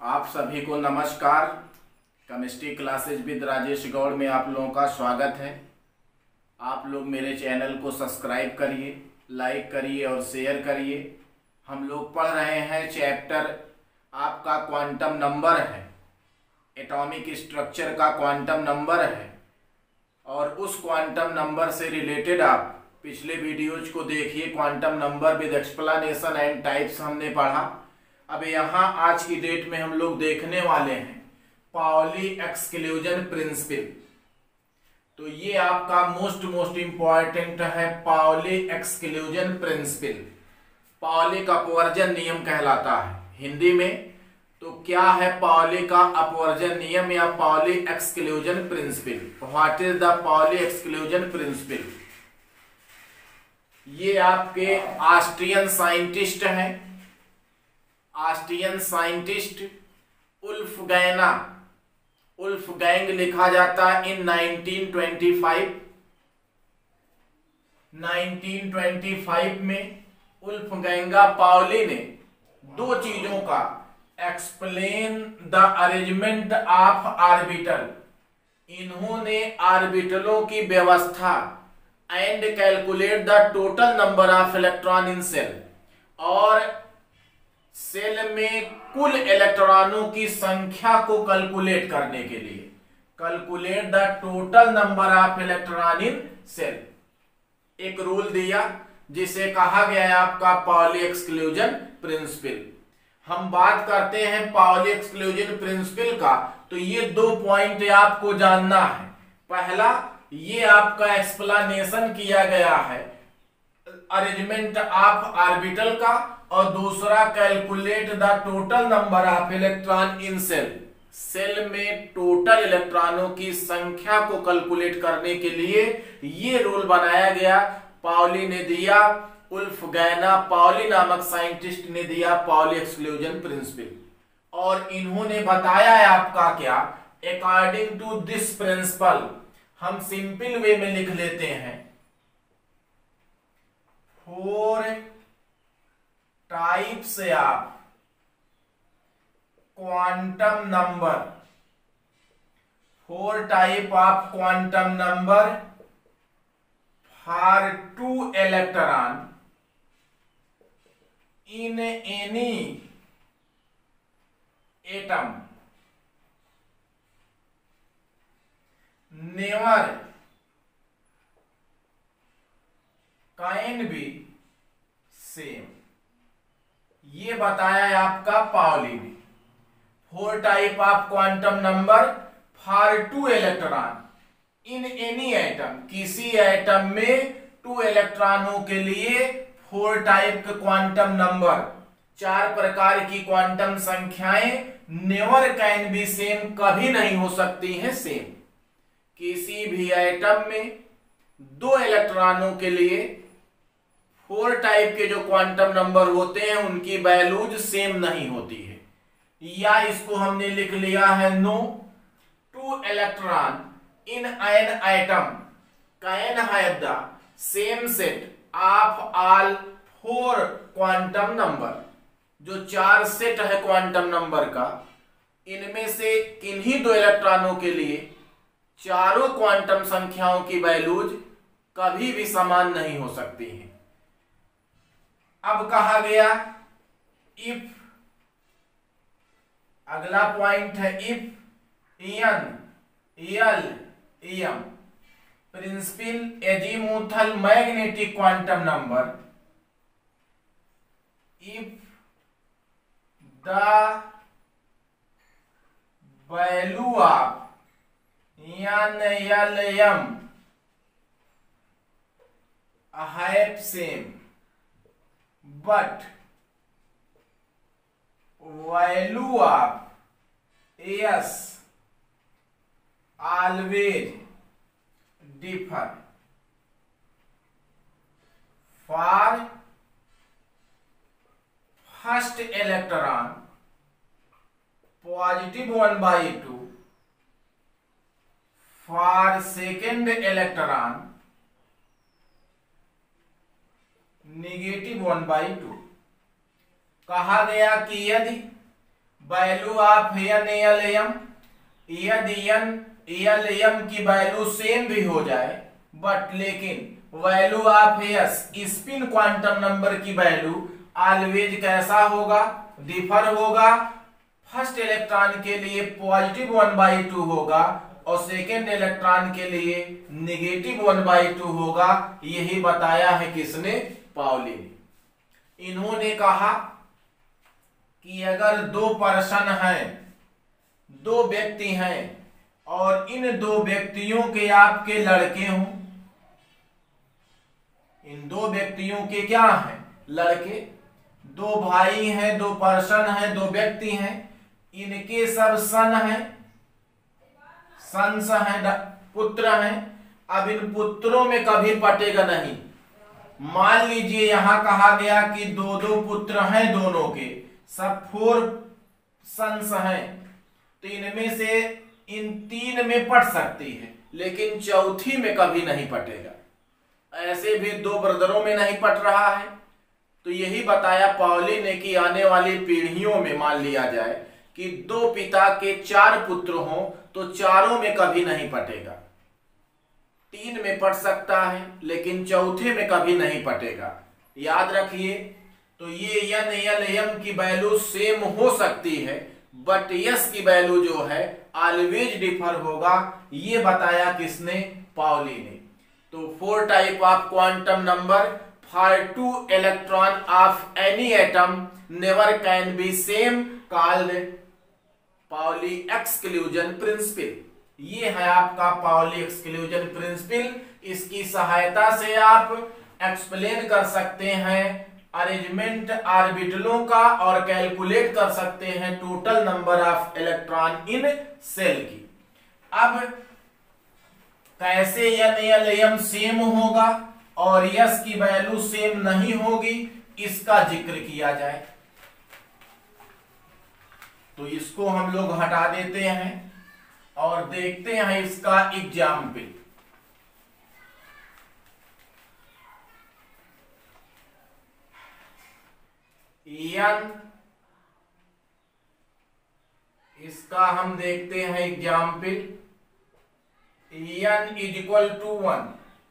आप सभी को नमस्कार। Chemistry classes with Rajesh Gaur में आप लोगों का स्वागत है। आप लोग मेरे चैनल को सब्सक्राइब करिए, लाइक करिए और शेयर करिए। हम लोग पढ़ रहे हैं चैप्टर आपका क्वांटम नंबर है, एटॉमिक स्ट्रक्चर का क्वांटम नंबर है। और उस क्वांटम नंबर से रिलेटेड आप पिछले वीडियोज को देखिए। Quantum number with explanation and types हमने पढ़ा। अब यहाँ आज की डेट में हम लोग देखने वाले हैं पाउली एक्सक्लूजन प्रिंसिपल। तो ये आपका मोस्ट इंपॉर्टेंट है, पाउली एक्सक्लूजन प्रिंसिपल। पाउली का अपवर्जन नियम कहलाता है हिंदी में। तो क्या है पाउली का अपवर्जन नियम या Pauli exclusion principle? What is the Pauli exclusion principle? ये आपके ऑस्ट्रियन साइंटिस्ट हैं, ऑस्ट्रियन साइंटिस्ट उल्फगैंग लिखा जाता है इन 1925 में उल्फगैंगा पाउली ने दो चीजों का explain the arrangement of orbital. इन्होंने ऑर्बिटलों की व्यवस्था and calculate the total number of electron in shell, और सेल में कुल इलेक्ट्रॉनों की संख्या को कैलकुलेट करने के लिए, calculate the total number of electron in shell, एक रूल दिया जिसे कहा गया है आपका पाउली एक्सक्लूजन प्रिंसिपल। हम बात करते हैं पाउली एक्सक्लूजन प्रिंसिपल का, तो ये दो पॉइंट आपको जानना है। पहला, ये आपका एक्सप्लेनेशन किया गया है अरेंजमेंट ऑफ ऑर्बिटल का, और दूसरा calculate the total number of electron in shell. Shell में टोटल इलेक्ट्रॉनों की संख्या को कैलकुलेट करने के लिए ये रूल बनाया गया। पाउली ने दिया, उल्फगैंगा पाउली नामक साइंटिस्ट ने दिया पाउली एक्सक्लूजन प्रिंसिपल। और इन्होंने बताया है आपका क्या, अकॉर्डिंग टू दिस प्रिंसिपल, हम सिंपल वे में लिख लेते हैं, 4 types of quantum number, 4 type of quantum number for 2 electron in any atom never can be same. ये बताया है आपका पाउली ने। 4 type of quantum number for 2 electron in any atom, किसी एटम में 2 इलेक्ट्रॉनों के लिए 4 टाइप के क्वांटम नंबर, 4 प्रकार की क्वांटम संख्याएं नेवर कैन बी सेम, कभी नहीं हो सकती हैं सेम। किसी भी एटम में 2 इलेक्ट्रॉनों के लिए 4 टाइप के जो क्वांटम नंबर होते हैं उनकी वैल्यूज सेम नहीं होती है। या इसको हमने लिख लिया है, no 2 electron in an atom can have the same set of all 4 quantum number. जो 4 सेट है क्वांटम नंबर का, इनमें से किन्हीं 2 इलेक्ट्रॉनों के लिए चारों क्वांटम संख्याओं की वैल्यूज कभी भी समान नहीं हो सकती हैं। अब कहा गया इफ, अगला पॉइंट है if n l m principal azimuthal magnetic quantum number, if the value of n l m have same but value of S always differ for first electron positive 1/2, for second electron -1/2। कहा गया कि यदि value of NaLm, यदि NaLm की value same भी हो जाए but लेकिन value of S spin quantum number की वैल्यू ऑलवेज कैसा होगा, डिफर होगा। फर्स्ट इलेक्ट्रॉन के लिए पॉजिटिव 1/2 होगा और सेकेंड इलेक्ट्रॉन के लिए नेगेटिव 1/2 होगा। यही बताया है किसने, पाउली ने। इन्होंने कहा कि अगर दो पर्सन हैं, दो व्यक्ति हैं और इन दो व्यक्तियों के आपके लड़के हों, इन दो व्यक्तियों के क्या हैं, लड़के, दो भाई हैं, दो पर्सन हैं, दो व्यक्ति हैं, इनके सब सन हैं, सन्स हैं, पुत्र हैं। अब इन पुत्रों में कभी पटेगा नहीं। मान लीजिए यहां कहा गया कि दो दो पुत्र हैं, दोनों के सब 4 सन्स हैं, तो इनमें से इन 3 में पट सकती है लेकिन चौथी में कभी नहीं पटेगा। ऐसे भी 2 ब्रदरों में नहीं पट रहा है। तो यही बताया पाउली ने कि आने वाली पीढ़ियों में मान लिया जाए कि 2 पिता के 4 पुत्र हों तो चारों में कभी नहीं पटेगा। 3 में पट सकता है लेकिन चौथे में कभी नहीं पटेगा। याद रखिए। तो ये NaLm की वैल्यू सेम हो सकती है बट S की वैल्यू जो है ऑलवेज डिफर होगा। ये बताया किसने, पाउली ने। तो 4 type of quantum number for 2 electron of any atom never can be same called Pauli exclusion principle. ये है आपका पाउली एक्सक्लूजन प्रिंसिपल। इसकी सहायता से आप एक्सप्लेन कर सकते हैं अरेंजमेंट ऑर्बिटलों का और कैलकुलेट कर सकते हैं total number of electron in shell की। अब कैसे NaLm सेम होगा और S की वैल्यू सेम नहीं होगी, इसका जिक्र किया जाए। तो इसको हम लोग हटा देते हैं और देखते हैं इसका एग्जाम्पल। N, इसका हम देखते हैं एग्जाम्पल। N = 1,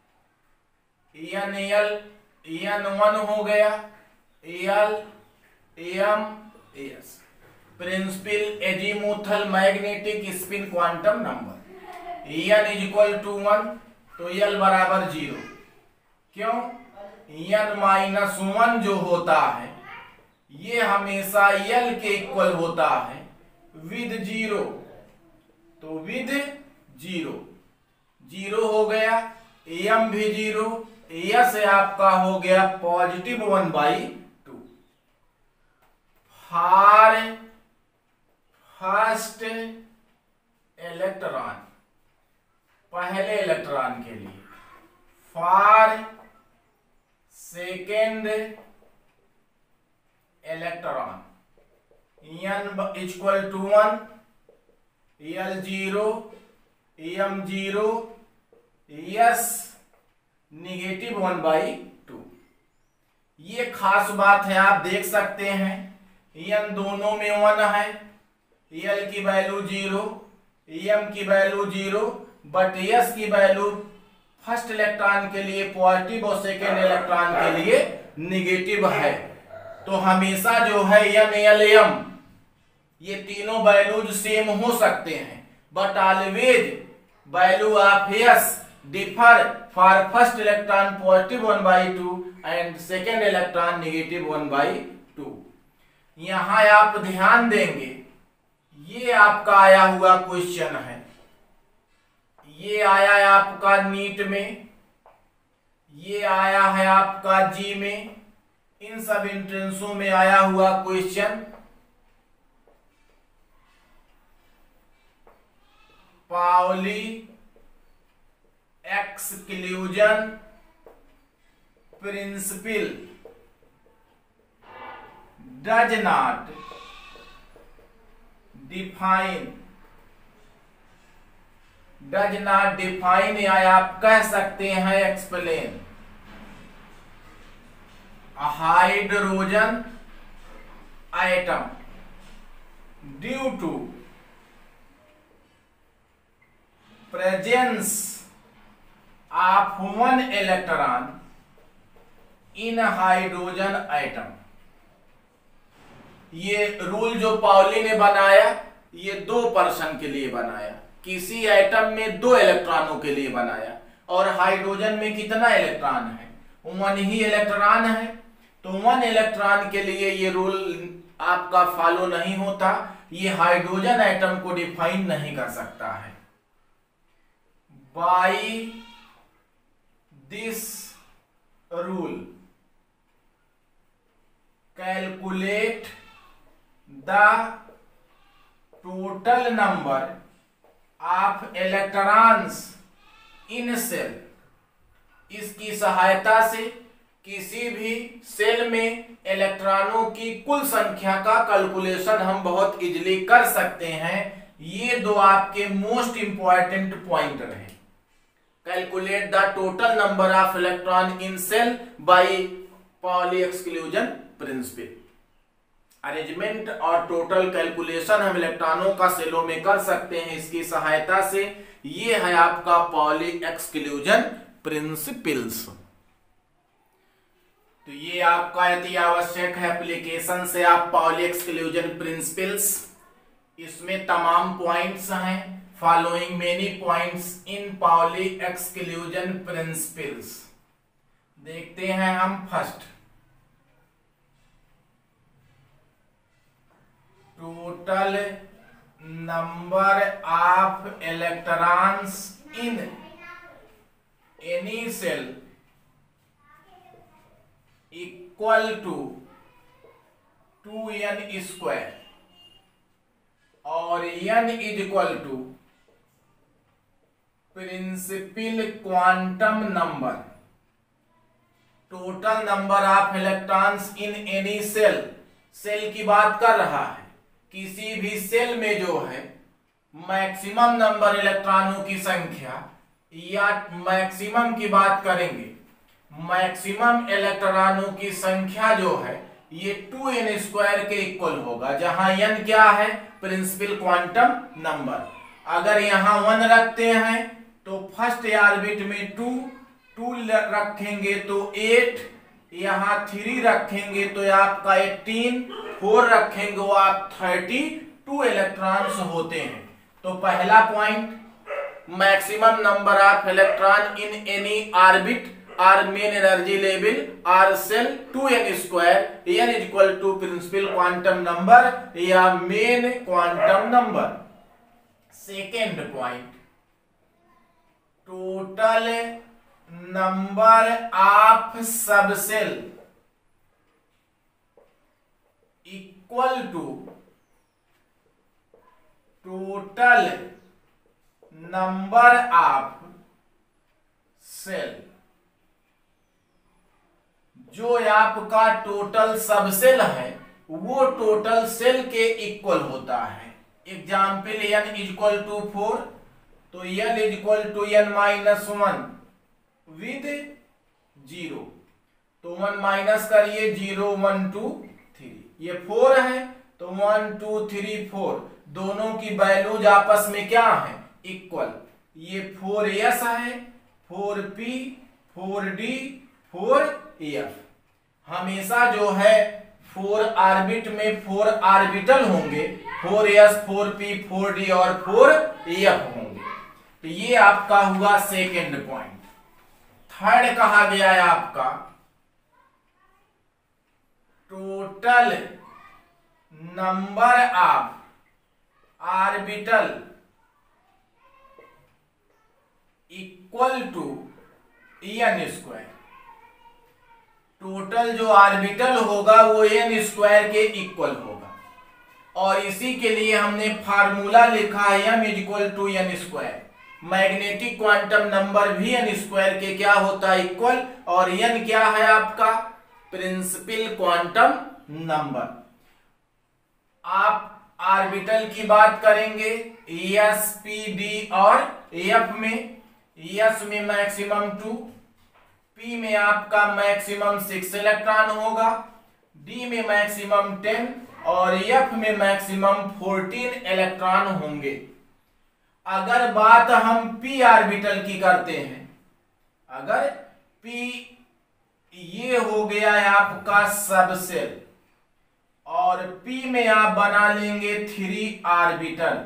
N1 हो गया, L M S principal azimuthal magnetic spin quantum number. N = 1 तो L = 0। क्यों, N-1 जो होता है ये हमेशा L के इक्वल होता है विद 0। तो विद 0 0 हो गया, M भी 0, S आपका हो गया पॉजिटिव 1/2। फॉर फर्स्ट इलेक्ट्रॉन, पहले इलेक्ट्रॉन के लिए, for second electron N = 1, L 0, M 0, S -1/2। ये खास बात है, आप देख सकते हैं N दोनों में 1 है, L की वैल्यू 0, M की वैल्यू 0, बट S की वैल्यू फर्स्ट इलेक्ट्रॉन के लिए पॉजिटिव और सेकेंड इलेक्ट्रॉन के लिए निगेटिव है। तो हमेशा जो है NaLm ये तीनों वैल्यूज सेम हो सकते हैं but always value of S differ for first electron positive 1/2 and second electron negative 1/2। यहां आप ध्यान देंगे, ये आपका आया हुआ क्वेश्चन है, ये आया है आपका नीट में, ये आया है आपका जी में, इन सब एंट्रेंसों में आया हुआ question. Pauli exclusion principle does not define या आप कह सकते हैं explain hydrogen atom due to presence of one electron in hydrogen atom. ये रूल जो पाउली ने बनाया ये 2% के लिए बनाया, किसी एटम में 2 इलेक्ट्रॉनों के लिए बनाया, और हाइड्रोजन में कितना इलेक्ट्रॉन है, 1 ही इलेक्ट्रॉन है, तो 1 इलेक्ट्रॉन के लिए ये रूल आपका फॉलो नहीं होता, ये हाइड्रोजन एटम को डिफाइन नहीं कर सकता है। By this rule calculate the total number of electrons in shell. इसकी सहायता से किसी भी सेल में इलेक्ट्रॉनों की कुल संख्या का कैलकुलेशन हम बहुत इजीली कर सकते हैं। ये 2 आपके मोस्ट इंपॉर्टेंट पॉइंट रहे। Calculate the total number of electron in shell by Pauli exclusion principle. Arrangement और टोटल कैलकुलेशन हम इलेक्ट्रॉनों का सेलों में कर सकते हैं इसकी सहायता से। ये है आपका पाउली एक्सक्लूजन प्रिंसिपल्स। तो ये आपका अति आवश्यक है एप्लीकेशन से आप पाउली एक्सक्लूजन प्रिंसिपल्स, इसमें तमाम पॉइंट्स हैं। Following many points in Pauli exclusion principles. देखते हैं हम first, total number of electrons in any shell equal to 2n square, और n is equal to principal quantum number. Total number of electrons in any shell, shell की बात कर रहा है। किसी भी सेल में जो है मैक्सिमम नंबर इलेक्ट्रॉनों की संख्या, या मैक्सिमम की बात करेंगे, मैक्सिमम इलेक्ट्रॉनों की संख्या जो है ये 2n स्क्वायर के इक्वल होगा, जहां n क्या है, प्रिंसिपल क्वांटम नंबर। अगर यहां 1 रखते हैं तो फर्स्ट ऑर्बिट में 2 रखेंगे तो 8, यहां 3 रखेंगे तो आपका 18, 4 रखेंगे वो आप 32 इलेक्ट्रॉन्स होते हैं। तो पहला point, maximum number of electron in any orbit और मेन एनर्जी लेवल और shell 2n square, n is equal to principal quantum number या main quantum number. Second point, total number of subshell equal to total number of shell. जो आपका total subshell है वो total sale के equal होता है। Example n is equal to 4, तो n is equal to n minus 1 with 0, तो 1 minus करिए 0 1 2 3, ये 4 है तो 1 2 3 4, दोनों की वैल्यूज आपस में क्या है, इक्वल। ये 4s है, 4p 4d 4f। हमेशा जो है 4 ऑर्बिट में 4 ऑर्बिटल होंगे, 4s 4p 4d और 4f होंगे। तो ये आपका हुआ सेकेंड पॉइंट। थर्ड कहा गया है आपका total number of orbital equal to n square. Total जो ऑर्बिटल होगा वो n स्क्वायर के इक्वल होगा, और इसी के लिए हमने फार्मूला लिखा है m is equal to n square. Magnetic quantum number भी n स्क्वायर के क्या होता है, इक्वल, और n क्या है आपका, प्रिंसिपल क्वांटम नंबर। आप ऑर्बिटल की बात करेंगे s p d और f में, s में मैक्सिमम 2, p में आपका मैक्सिमम 6 इलेक्ट्रॉन होगा, d में मैक्सिमम 10 और F में मैक्सिमम 14 इलेक्ट्रॉन होंगे। अगर बात हम p ऑर्बिटल की करते हैं, अगर p ये हो गया है आपका सबसेल और p में आप बना लेंगे 3 ऑर्बिटल,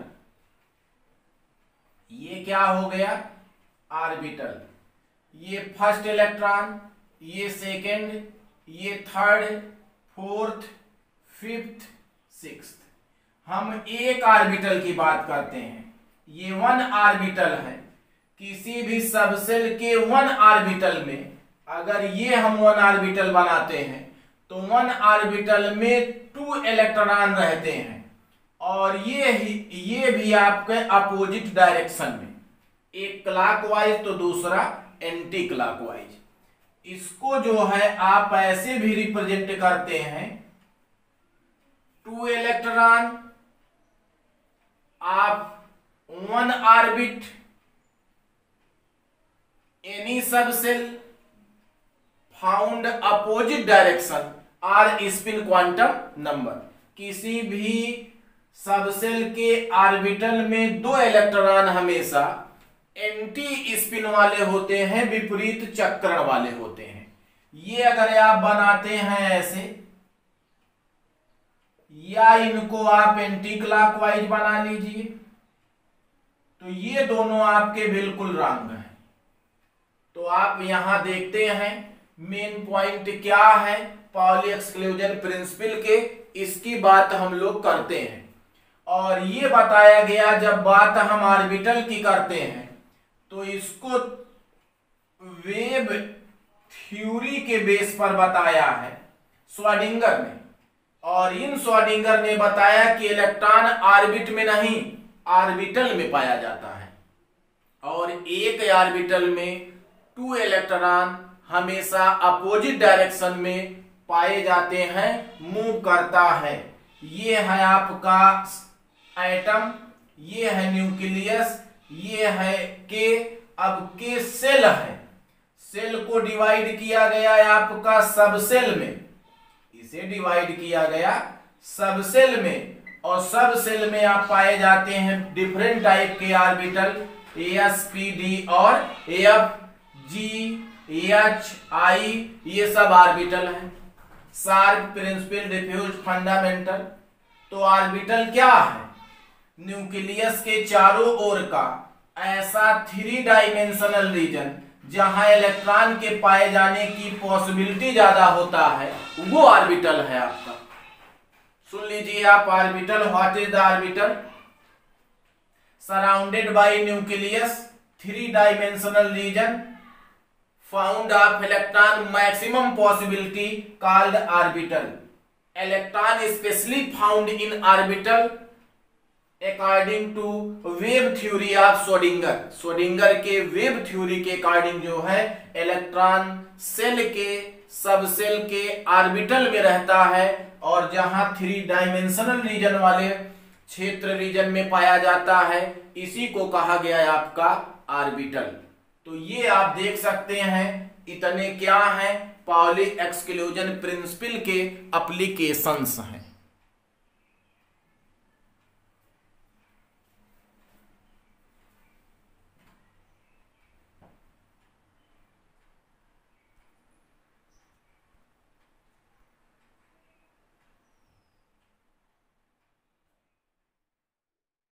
ये क्या हो गया ऑर्बिटल, ये फर्स्ट इलेक्ट्रॉन, ये सेकेंड, ये थर्ड, फोर्थ, फिफ्थ, सिक्स्थ। हम एक ऑर्बिटल की बात करते हैं, ये 1 ऑर्बिटल है। किसी भी सबसेल के 1 ऑर्बिटल में अगर ये हम 1 ऑर्बिटल बनाते हैं तो 1 ऑर्बिटल में 2 इलेक्ट्रॉन रहते हैं और ये भी आपके अपोजिट डायरेक्शन में, एक क्लॉकवाइज तो दूसरा एंटी क्लॉकवाइज। इसको जो है आप ऐसे भी रिप्रेजेंट करते हैं, 2 इलेक्ट्रॉन आप 1 orbit any subshell found opposite direction are spin quantum number. किसी भी सबसेल के ऑर्बिटल में 2 इलेक्ट्रॉन हमेशा एंटी स्पिन वाले होते हैं, विपरीत चक्रण वाले होते हैं। ये अगर आप बनाते हैं ऐसे, या इनको आप एंटी क्लॉकवाइज बना लीजिए, तो ये दोनों आपके बिल्कुल रॉन्ग हैं। तो आप यहां देखते हैं मेन पॉइंट क्या है पाउली एक्सक्लूजन प्रिंसिपल के, इसकी बात हम लोग करते हैं। और ये बताया गया जब बात हम ऑर्बिटल की करते हैं तो इसको वेव थ्योरी के बेस पर बताया है श्रोडिंगर ने, और इन श्रोडिंगर ने बताया कि इलेक्ट्रॉन ऑर्बिट में नहीं ऑर्बिटल में पाया जाता है और एक ऑर्बिटल में 2 इलेक्ट्रॉन हमेशा अपोजिट डायरेक्शन में पाए जाते हैं, मूव करता है। ये है आपका एटम, ये है न्यूक्लियस, ये है के। अब के सेल है, सेल को डिवाइड किया गया है आपका सबसेल में, इसे डिवाइड किया गया सबसेल में, और सबसेल में आप पाए जाते हैं डिफरेंट टाइप के ऑर्बिटल, s p d और f g h i, ये सब ऑर्बिटल हैं। Sharp, principal, diffuse, fundamental. तो ऑर्बिटल क्या है? न्यूक्लियस के चारों ओर का ऐसा 3 डायमेंशनल रीजन जहां इलेक्ट्रॉन के पाए जाने की पॉसिबिलिटी ज्यादा होता है, वो ऑर्बिटल है आपका। सुन लीजिए आप, orbital, what is the orbital? Surrounded by nucleus 3 dimensional region found of electron maximum possibility called orbital. Electron specially found in orbital according to wave theory of Schrodinger. Schrodinger के वेव थ्योरी के according जो है electron shell के subshell के orbital में रहता है, और जहां 3 डायमेंशनल रीजन वाले क्षेत्र रीजन में पाया जाता है, इसी को कहा गया है आपका ऑर्बिटल। तो ये आप देख सकते हैं इतने क्या हैं पाउली एक्सक्लूजन प्रिंसिपल के एप्लीकेशंस हैं।